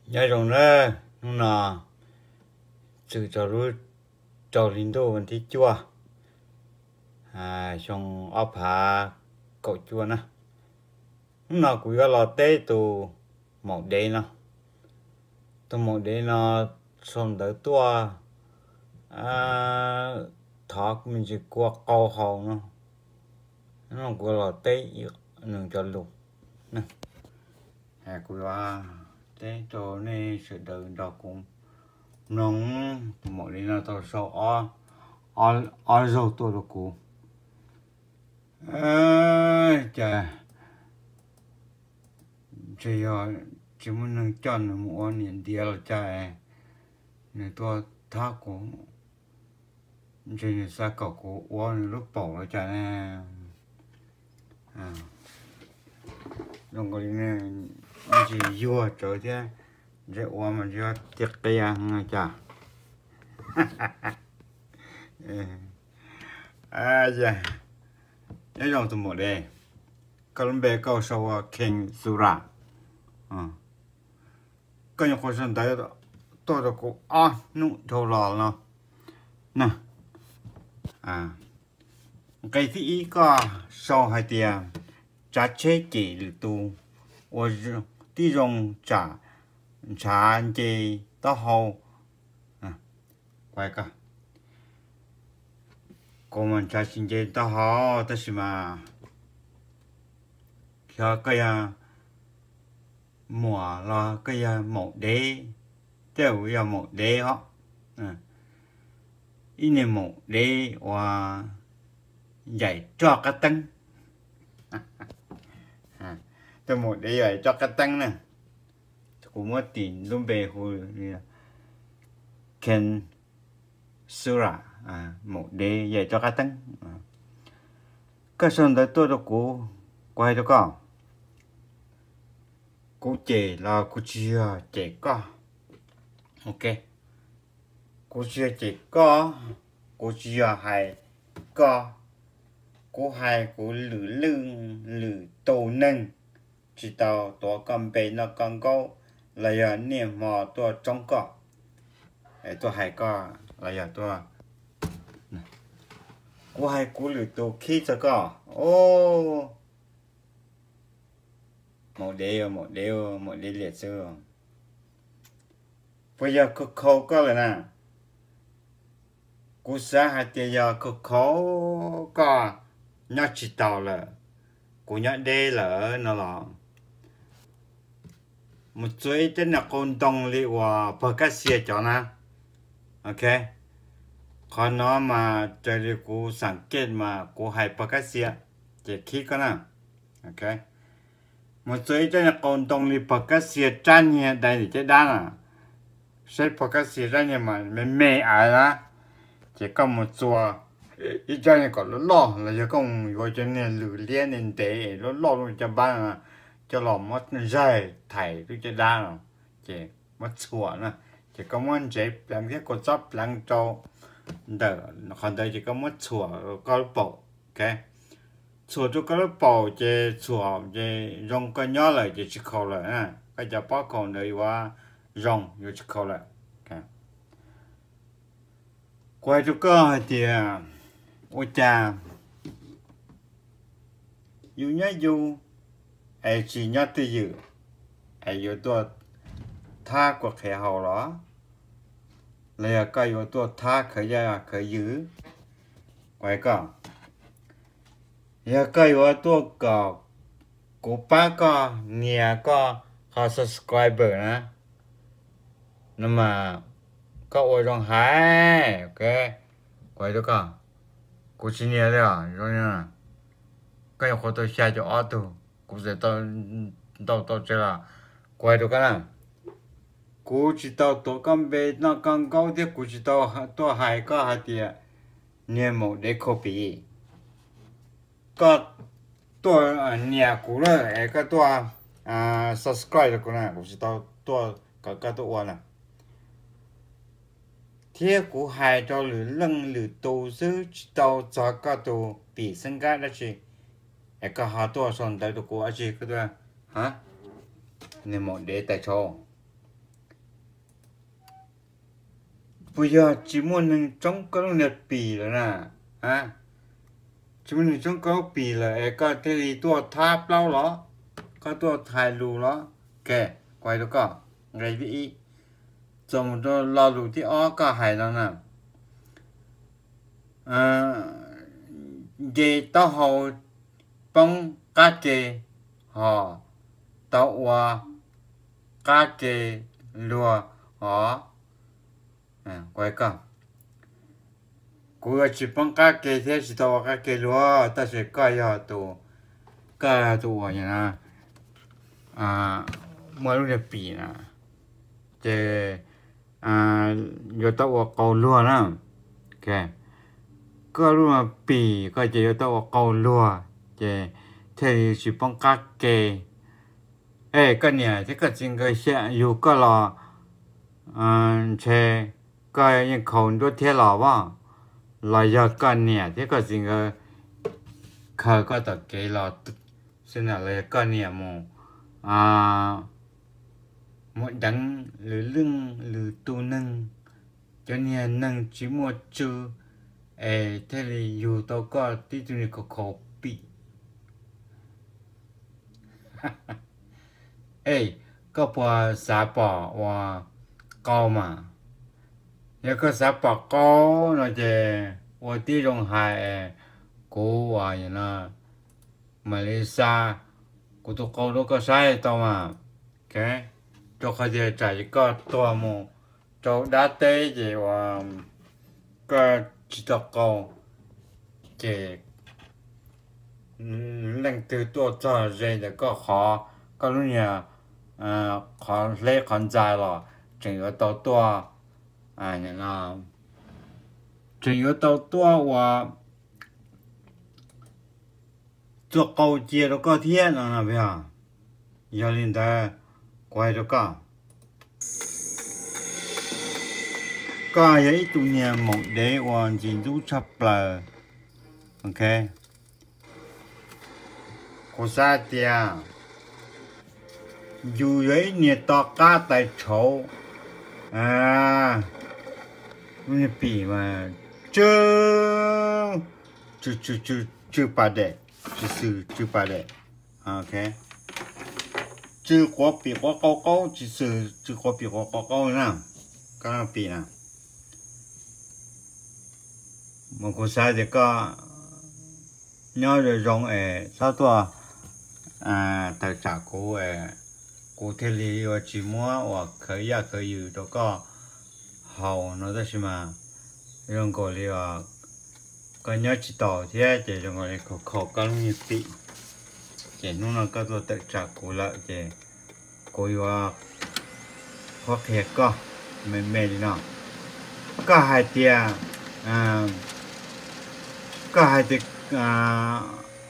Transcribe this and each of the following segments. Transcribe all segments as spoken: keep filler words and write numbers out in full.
nhớ rồi đó nó là sự choรู้cho linh đô vấn thi chua à xong ốp hạ cậu chua nè nó cũng có lò tê tụ một đế nó tụ một đế nó xong tới tua à thọ mình chỉ qua câu hầu nó nó cũng lò tê nương cho luôn nè à cũng là tê cho nên sự đời đó cũng nóng mọi đi nó tao sau ở ở ở rồi tôi được cụ ơi chà chỉ giờ chỉ muốn nâng chân một niệm địa là chà này tôi thắc cũng chỉ là sao cậu cũng uống lúc bỏ là chà nè à đồng cái này chỉ vừa trở thế để uống mà chưa tiết kia nghe chà à dạ nhớ dòng từ một đây còn bé câu sau King Sura à cái những con sinh đấy tôi được cô à nụ thâu lò nó nè à cái gì có sau hai tiền trả chế chỉ được tu và tí dùng trả trả chế đó hậu à quay cả cô mình trả xin chế đó hậu đó là mà cho cái mùa là cái một đế đều là một đế họ à ini một đế và dạy cho cái tăng à tôi một đế dạy cho cái tăng nè cũng mất tiền luôn về hồi Ken Sura à một đế dạy cho cái tăng à. Cái son đấy tôi đâu có quay đâu có cô chế là cô chia chế có ok cô chia chế có cô chia hai có cô hai cô lử lưng lử tổ nâng chỉ tao tổ cầm bể nó còn câu là giờ niệm mò tổ trong cọ ấy tổ hai có là giờ tổ cô hai cô lử tổ khi cho có ô một đeo một đeo một đeo liệt sư bây giờ cực khổ có là nè cú sa hai tiền giờ cực khổ có nhớ chỉ tao là cú nhớ đê là nó là một chuỗi tên là con đông li và bờ cát xìa cho nè ok còn nó mà chơi đi cú sáng kết mà cú hay bờ cát xìa chỉ khi có nè ok một số cái là còn đồng lý bậc các sĩ tranh nhà đại lý chế đa à sẽ bậc các sĩ tranh nhà mà mình mê ai đó chỉ có một số ít cho nên còn lo là chỉ có gọi cho nên lử liên nên để nó lo luôn cho ban à cho lò mất dày thải tôi chế đa rồi chỉ mất sủa nữa chỉ có muốn chế làm cái cột sắp làm cho đỡ còn đây chỉ có mất sủa có bộ ok sủa cho cái bầu chế sủa chế rong cái nhỏ lại chế chỉ khâu lại à cái giờ bao khâu nàyว่าrong rồi chỉ khâu lại quay cho cái thì ôi cha yêu nhá yêu ai chỉ nhá tự yêu ai yêu tôi tha của kẻ hậu đó là cái yêu tôi tha khởi ra khởi giữ quay cả giờ cáiว่าตัวก็กูป้าก็เนี่ยก็เขา subscriber นะนั่นมาก็โอ้ยร้องไห้โอเคกว่าตัวก็กูชิเนี่ยเลยอ่ะร้องเนี่ยก็ยังคนตัวแชร์จะออตัวกูจะต้องต้องต้องเจอละกว่าตัวก็นะกูจะต้องตัวกันไปนั่งกันเก้าที่กูจะต้องตัวหายก็หายเดียเนี่ยหมดได้ครบปี có tôi nhà cũ rồi cái tôi à subscribe được này cũng chỉ tao tôi có cái tôi uống nè thế cũ hai cho lử lưng lử tô sư tao cho cái tôi bị sinh cái đó chứ cái họ tôi xong tới tôi cũ chứ cái tôi hả nên một để tại chỗ bây giờ chỉ muốn trong có lúc này bì rồi nè à chỉ muốn trong có bì là có thể đi tua tháp lâu đó có tua thái lù đó kệ quay đó có ngày vị trong đó lo lù thì ó có hay đó nè à về tao hồ bông cá kê họ tao qua cá kê lùa họ à quay con cô chỉ bông cá kê thế chỉ tao cá kê lúa ta sẽ coi họ tụ cái tụ vậy nè à mới lúc này bì nè chế à giờ tao cầu lúa nè ok có lúc mà bì có chế tao cầu lúa chế thì chỉ bông cá kê ê cái này thì cái chuyện cái sẽ yêu cái là à chế cái những khẩu đôi thế là vậy là giờ cái này thì cái chuyện cái khởi cái tập cái là xin là cái này mà à một đắng lử lưng lử tu nâng cho nên nâng chỉ một chữ ê thế thì yêu tao có tí tụi này có khẩu bị ê có bỏ xả bỏ và câu mà nếu có xả bỏ câu nó chè và tí trong hai cố và như nó Malaysia của tôi câu đó có sai tao mà ok cho khai giờ chạy có toa mù cho đá tế gì và có chỉ tao câu chè lần từ tôi cho ra để có khó có lúc nhà à khó lấy khó dài rồi chỉ có tàu tua à nhà nó chỉ có tàu tua và cho câu chia nó có thiên là bây giờ giờ lên ta quay được cả có ấy tụi nhà một để hoàn chỉnh rút sắp là ok có sao tia dù ấy nhiệt to cá tại chỗ à nó bị mà chưa chưa chưa chưa chưa ba đệ chưa sư chưa ba đệ ok chưa có bị có câu câu chưa sư chưa có bị có câu câu nào cái nào bị nào một cô sai thì có nhớ rồi rong ở sao tua à tại trả cô ở cô thế li và chỉ mua và khởi ya khởi yêu đó có hậu nó đó mà rong cô li và có nhớ chỉ tỏ thế chỉ rong cô li khó khó cái như bị chỉ nó nó có tôi tại trả cô lại chỉ cô và khó khăn có mềm mềm nó có hai tia à có hai tia à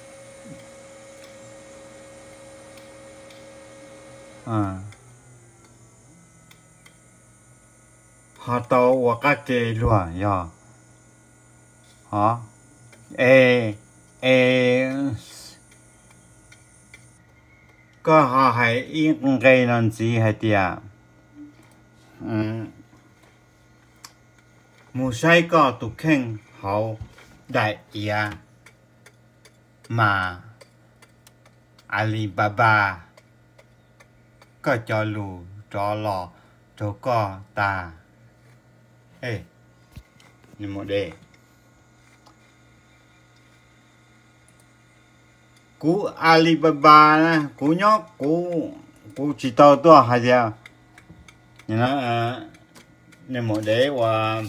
à họ tàu và các cái luôn ya hả ê ê có họ hay yên cái làm gì hay tia um một sai có tụ khen hậu đại tia mà Alibaba có cho lù cho lò cho có ta ê nhưng một đề cú Alibaba nè cú nhóc cú cú chỉ tao to hay sao nhưng nó nhưng một đề và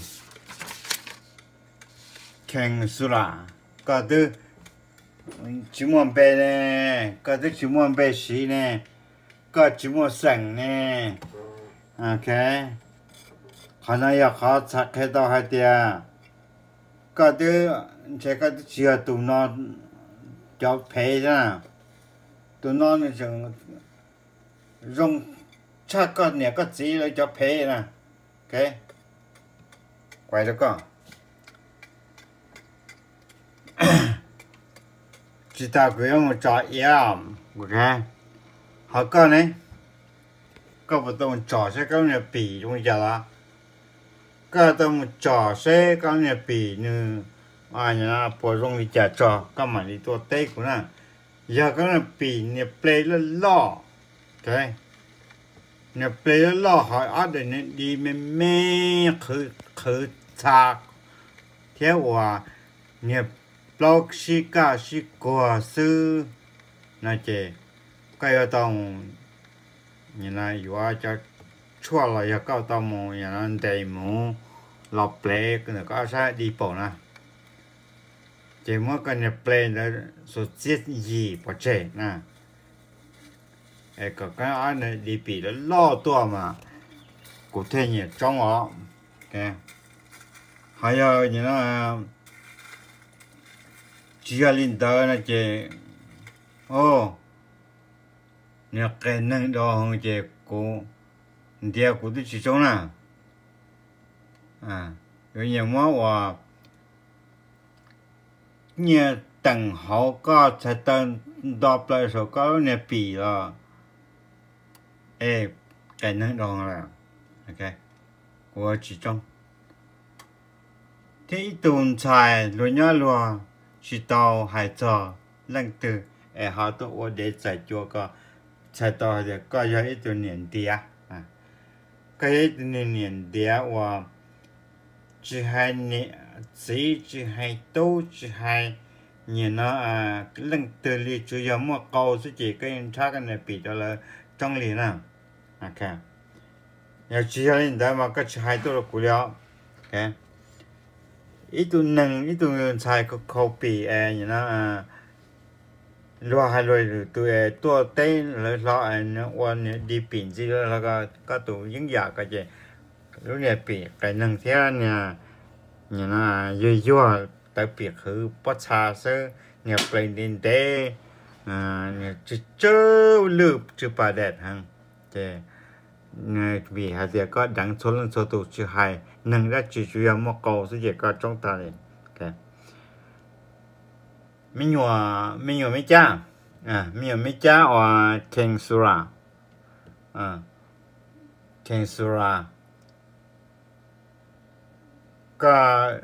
khen sura có thứ chỉ muốn bé nè có thứ chỉ muốn bé xí nè có chỉ muốn sẵn nè ok khả năng ya khó chắc cái đó hay tia có thứ chỉ có thứ chỉ là tụi nó cho phê ra tụi nó nó chẳng dùng chắc có nè có gì lấy cho phê nè ok quay được không chỉ ta cứ用找样 ok họ có này có một tông trò sẽ có nhà bì trong giờ là cái tao một trò xe cái này bị như à nhà bỏ rong đi trả trò cái mà đi tua tây của nó giờ cái này bị nhà play nó lo cái nhà play nó lo hỏi ở đây này đi mê mê khử khử chạc theoว่าเนี่ยปลอกชิกาชิกัวซื้อนะเจก็จะต้องอย่างนั้นอยู่ว่าจะชั่วเราจะก็ต้องมองอย่างนั้นแต่หมูเราเปลกเนี่ยก็ใช้ดีป่นะเจเมื่อกันเนี่ยเปลแล้วสุดจิตยีปะเจนะไอ้ก็ก็อันนี้ดีปีแล้วล่อตัวมากูเทียนเนี่ยจ้องอ๋อแก还有你那，只要领导那些，哦，你可能到那些股，你这股都集中了，啊，有人么话，你等好个才等到不了时候，搞你比了，哎，可能到了 ，OK， 我集中。ที่ตูนชายลุยย่อลัวชิตาวหายจอเล่งตือเอหาตัวอเดใจจัวก็ชายต่อเดี๋ยวก็ย้ายตัวเนียนเดียอ่ะก็ย้ายตัวเนียนเดียว่าจะให้เนี่ยสีจะให้ตู้จะให้เนี่ยนะอ่าเล่งตือลีจุยมั่วเกาสุจิก็ยังช้ากันในปีตัวเลยจ้องลีนะโอเคอยากจะให้ได้มาก็จะให้ตัวกูแล้วโอเคอีตัวหนึ่งอีตัวชายก็เขาปีเออย่างนั้นอ่ารัวให้รวยหรือตัวเอตัวเต้นแล้วเราเองวันนี้ดีปีนสิแล้วก็ก็ตัวยิ่งใหญ่ก็จะรู้เนี่ยปีแต่หนึ่งเท่าเนี่ยอย่างนั้นยั่วๆแต่ปีคือปัจฉาเสือเนี่ยเปลี่ยนดินเต้อ่าเนี่ยจะเจอลืบจะประเด็ดฮังเจเนี่ยปีหาเดียก็ดังชนชนตัวชื่อไฮหนึ่งได้จุดจุดมั่วเกาสุดยอดก็จ้องตาเลยโอเคไม่หนัวไม่หนัวไม่จ้าอ่าไม่หนัวไม่จ้าว่าเคนสุราอ่าเคนสุราก็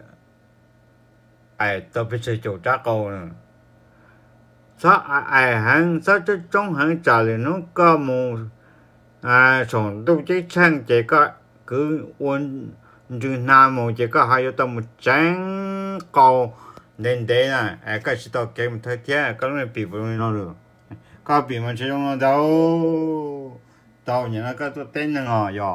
ไอตัวไปเจอจุดจ้าเกาเนี่ยสักไอหันสักจะจ้องหันจ่าเลยนู้ก็มูอ่าส่งตู้เจ๊ช่างเจ๊ก็คือวันจูนาโมเจก็หายตัวมุจังเกาเด่นเด่นนะไอ้ก็ชิโตเกมเท่าเทียก็ไม่ปีบไม่นอนเลยก็ปีมันใช้ยังดาวดาวอย่างนั้นก็ตัวเต้นนึงอ่ะย่อ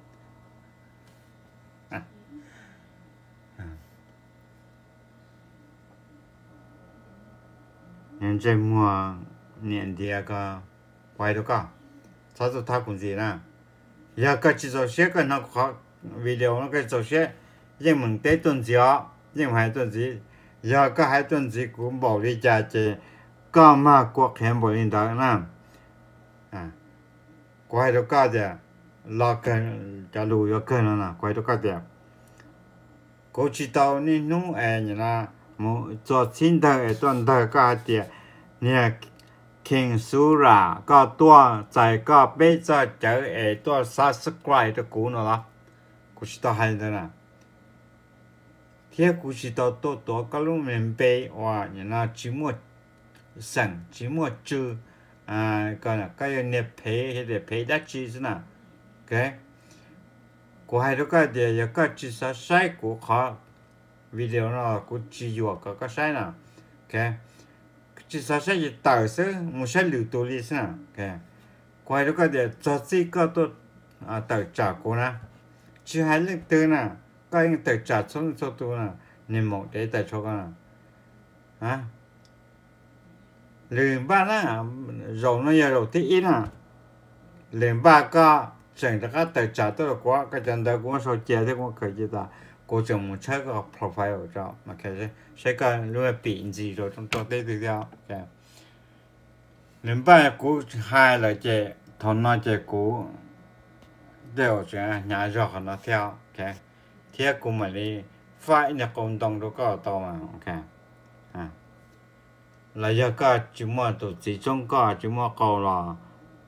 ยังใจมัวเนี่ยเดียก็ไปตัวก็ถ้าตัวท่าคุณสินะอยากก็จิตใจเสียกันนะเขาวิดีโอ那个做些，英文得顿子啊，英文还顿子，也个还顿子古毛利家姐，干嘛国看不领导呢？啊，国还都搞的，拉跟家路要跟了呢，国都搞的。过去到你弄哎你那，么做新的哎段的搞的，你King Sura ก็ตัวใจก็เป๊ะจะเจอไอ้ตัว subscribe 的股呢啦。กูชิตาให้ได้นะเที่ยกูชิตาตัวตัวก็รู้เหมือนเป๊ะว่าอย่างนั้นจิมัวสั่งจิมัวจื้ออ่าก็นะก็ยังเนี่ยเพย์เห็นเพย์ได้จีสนะโอเคกูให้ทุกคนเดียวยังก็จีสใช้กูขอวิดีโอนะกูจีอยู่ก็ก็ใช้นะโอเคจีสใช้จะต่อซึ่งไม่ใช่หลุดตัวลิสนะโอเคกูให้ทุกคนเดียวจะจีก็ตัวอ่าต่อจากกูนะchỉ hai lần từ nè, cái anh tự trả xuống số tu nè, nên một để tại chỗ cái nè, hả? Lần ba nè, rồi nó giờ rồi thì ít nè, lần ba cái chẳng được cái tự trả tôi là quá, cái chân đó cũng số chia thì cũng khởi gì ta, cô chồng muốn chơi cái profile cho, mà cái gì, sẽ cái lúc là bị gì rồi trong trong đây thì sao, cái lần ba cô hai là chơi, thằng nó chơi cô đều sẽ nhà rõ nó theo ok theo cùng mà đi phải là cộng đồng đó có tao mà ok à là giờ có chỉ mua tổ chỉ trong có chỉ mua cầu là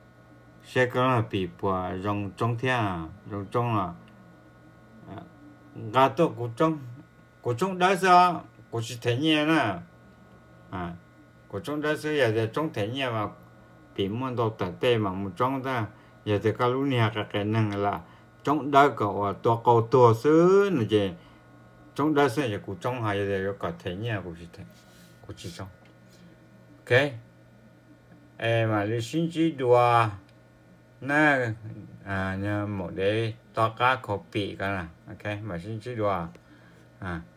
sẽ có là bị bùa rong trong theo rong trong là gà tôi cũng trong cũng trong đó sao cũng chỉ thế nhẹ nè à cũng trong đó sao giờ thì trong thế nhẹ mà bị muốn đồ tệ tệ mà một trong ta giờ thì cái lúc này cái cái năng là trong đó có tua cầu tua xứ này chứ trong đó sao giờ cũng trong hay giờ có thế nhẹ cũng chỉ thế cũng chỉ trong ok em mà đi xin chỉ đùa nè à nhớ một đấy to cá copy cái này ok mà xin chỉ đùa à